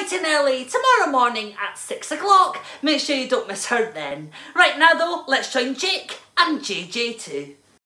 bright and early tomorrow morning at 6 o'clock. Make sure you don't miss her then. Right now though, let's join Jake and JJ too.